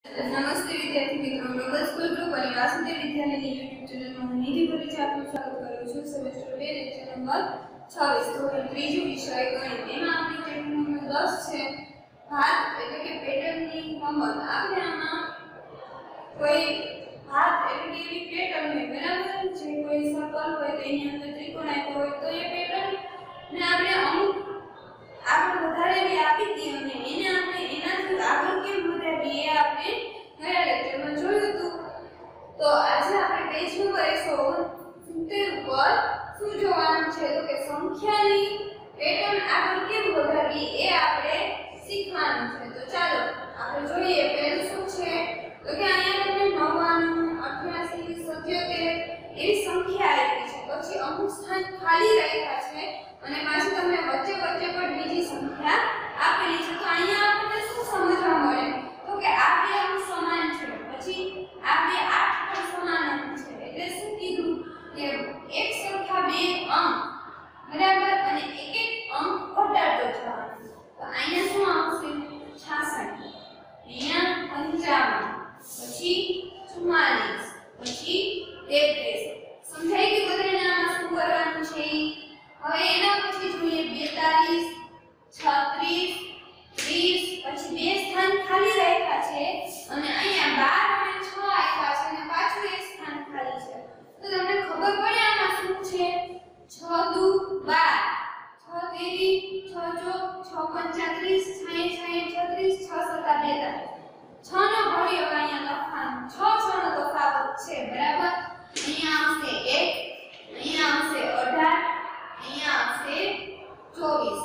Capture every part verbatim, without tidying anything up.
नमस्ते विद्यार्थी मित्रों, ग्लोबल स्कूल ग्रुप और वासुदेव विद्यालय की यूट्यूब चैनल में निधि परिचय आपનું સ્વાગત કરું છું। સેમેસ્ટર બે લેક્ચર નંબર છવ્વીસ ધોરણ ત્રીજો વિષય ગણિત। એમાં આપણે ચેપ્ટર નંબર દસ છે ભાત એટલે કે પેટર્નની રમત। આપણે આમાં કોઈ ભાત એટલે કે એવી પેટર્ન હોય બરાબર, જે કોઈ સર્કલ હોય તેની અંદર ત્રિકોણ આપ્યો હોય તો એ પેટર્ન ને આપણે અમુક આપણે વધારેલી આપી હતી અને એને આપણે એનાથી આગળ કેમ વધારીએ એ આપણે ગયા લેક્ચરમાં જોયું હતું। તો આજે આપણે પેજ નંબર એકસો સિત્તેર ઉપર શું જોવાનું છે તો કે સંખ્યાની પેટર્ન આગળ કેમ વધારવી એ આપણે શીખવાનું છે। તો ચાલો આપણે જોઈએ પહેલું શું છે તો કે અહીંયા તમને નવ્વાણું, અઠ્યાસી, સત્યોતેર એવી સંખ્યા આપી છે, પછી અમુક સ્થાન ખાલી રાખ્યા છે અને પાછી તમને વચ્ચે વચ્ચે પણ બીજી સંખ્યા આપેલી છે। તો અહીંયા આપણને શું સમજવા મળે તો કે આ બે અંક સમાન છે, પછી આ બે આઠ પણ સમાન અંક છે, એટલે શું કીધું કે એક સંખ્યા બે અંક બરાબર અને એક એક અંક ઘટાડતો જવાનો। તો અહીંયા શું આવશે છાસઠ, અહીંયા પંચાવન, પછી ચુમ્માલીસ, પછી તેત્રીસ। સમજાઈ ગયું બધાને આમાં શું કરવાનું છે? હવે એના પછી જોઈએ બેતાલીસ, છત્રીસ, ત્રીસ, પછી બે સ્થાન ખાલી રાખ્યા છે અને અહીંયા બાર અને છ આપ્યા છે અને પાછું એક સ્થાન ખાલી છે। તો તમને ખબર પડે આમાં શું છે? છ દુ બાર, છ તેરી, છ ચોક, છ પંચાત્રીસ, સાઈઠ, સાઈઠ, છત્રીસ, છ સત્તા બેતાલીસ। છ નો ઘડિયો અહીંયા લખવાનું, છ છ નો તફાવત છે બરાબર। અહીંયા આવશે એક, અહીંયા આવશે અઢાર, અહીંયા આવશે ચોવીસ।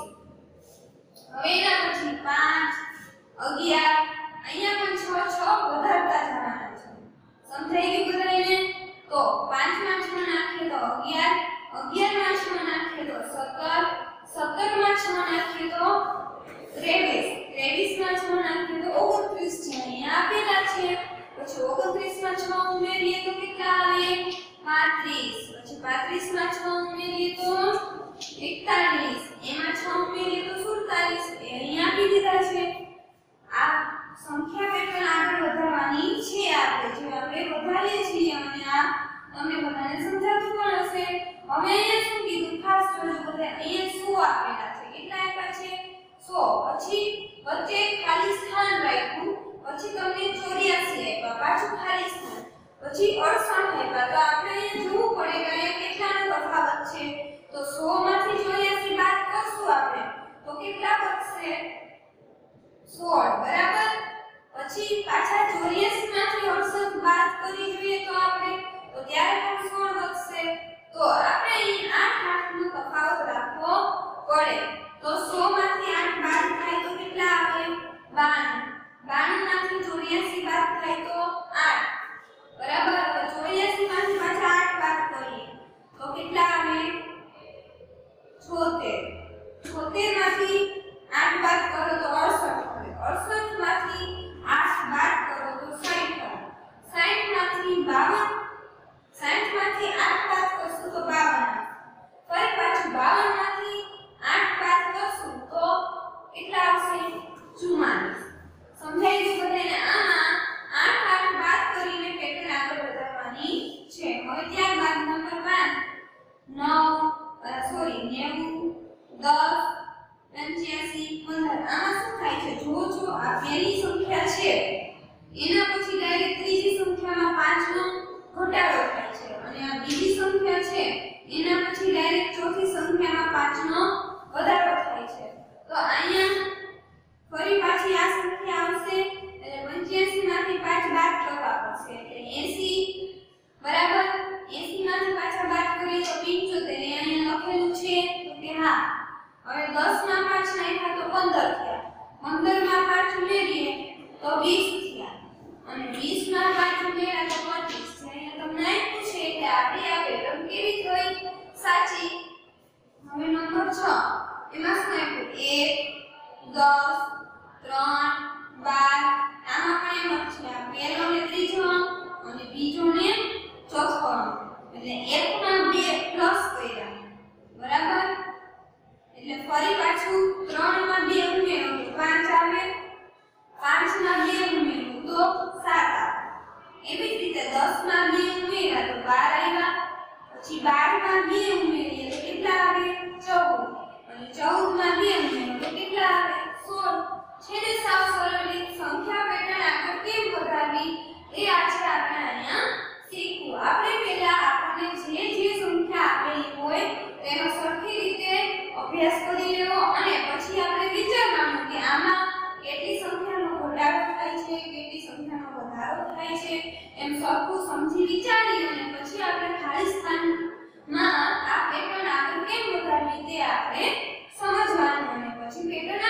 હવે એના પછી પાંચ, અગિયાર, અહીંયા પણ છ છ વધારતા જવાના છે। સમજાઈ ગયું બધાને? તો પાંચ માં છ નાખીએ તો અગિયાર, અગિયાર માં છ નાખીએ તો સત્તર, સત્તર માં છ નાખીએ તો ત્રેવીસ, ત્રેવીસ માં છ નાખીએ તો ઓગણત્રીસ છે, અહીંયા આપેલા છે। પછી ઓગણત્રીસ માં છ ઉમેરીએ તો કેટલા આવે? પાંત્રીસ, પછી પાંત્રીસ માં છ ઉમેરીએ તો એકતાલીસ, એમાં છ ઉમેરીએ તો સુડતાલીસ, એ અહીંયા આપી દીધા છે। આ સંખ્યા પેટર્ન આગળ વધારવાની છે આપણે, જે આપણે વધારીએ છીએ અને આ તમને બધાને સમજાવવું પણ હશે। હવે અહીંયા શું કીધું ખાસ જોજો બધા, અહીંયા સો આપેલા છે, કેટલા આપ્યા છે? સો, પછી વચ્ચે ખાલી સ્થાન રાખ્યું, પછી તમને ચોર્યાસી આપ્યા, પાછું ખાલી સ્થાન, પછી અડસઠ આપ્યા। તો આપણે અહીંયા જોવું પડે કે અહીંયા કેટલાનો તફાવત છે। તો સો માંથી ચોર્યાસી બાદ કરશું આપણે તો કેટલા બચશે? સોળ બરાબર। પછી પાછા ચોર્યાસી માંથી અડસઠ બાદ કરી જોઈએ તો આપણે તો ત્યારે પણ સોળ બચશે। તો આપણે અહીં આઠ આઠ નો તફાવત રાખવો પડે। તો સો માંથી આઠ બાદ થાય તો કેટલા આવે? બાણું, બાણું માંથી ચોર્યાસી બાદ થાય તો આઠ બરાબર। હવે ચોર્યાસી માંથી પાછા આઠ બાદ કરીએ તો કેટલા આવે? છોતેર, છોતેર માંથી આઠ બાદ કરો તો અડસઠ આવે, અડસઠ માંથી આઠ બાદ કરો તો સાઈઠ આવે, સાઈઠ માંથી બાવન, સાઈઠ માંથી આઠ બાદ કરશું તો બાવન આવે, ફરી પાછું બાવન માંથી આઠ બાદ કરશું તો કેટલા આવશે? ચુમ્માલીસ। સમજાઈ ગયું બધાને? આમાં આઠ આઠ બાદ કરીને પેટર્ન આગળ વધારવાની છે। હવે ત્યારબાદ નંબર પાંચ, નવ સોરી નેવું, દસ, પંચ્યાસી, પંદર। આમાં શું થાય છે? જો જો આ પહેલી સંખ્યા છે એના પછી ડાયરેક્ટ ત્રીજી સંખ્યામાં પાંચ નો ઘટાડો થાય છે અને આ બીજી સંખ્યા છે એના પછી ડાયરેક્ટ ચોથી સંખ્યામાં પાંચ નો વધારો થાય છે। તો અહીંયા ફરી પાછી આ સંખ્યા આવશે એટલે પંચ્યાસી માંથી પાંચ બાદ કરવા પડશે એટલે એંસી બરાબર। એંસી માંથી પાછા બાદ કરીએ તો પંચોતેર, અહીંયા લખેલું છે તો કે હા। હવે દસ માં પાંચ નાખ્યા તો પંદર થયા, પંદર માં પાંચ ઉમેરીએ તો વીસ થયા અને વીસ માં પાંચ ઉમેર્યા તો પચીસ છે। અહીંયા તમને આપ્યું છે કે આપણી આ પેટર્ન કેવી થઈ? સાચી। હવે નંબર છ, એમાં શું આપ્યું? એક, દસ, ત્રણ, બાર, આમાં પણ એમ જ છે, આ પહેલો ને ત્રીજો અંક અને બીજો ને ચોથો અંક, એટલે એક માં બે પ્લસ કર્યા બરાબર। એટલે ફરી પાછું ત્રણ માં બે ઉમેરો તો પાંચ આવે, પાંચ માં બે ઉમેરો તો સરખું સમજી વિચારી અને પછી આપણે ખાલી સ્થાનમાં આ પેટર્ન આગળ કેમ વધારવી તે આપણે સમજવાનું અને પછી પેટર્ન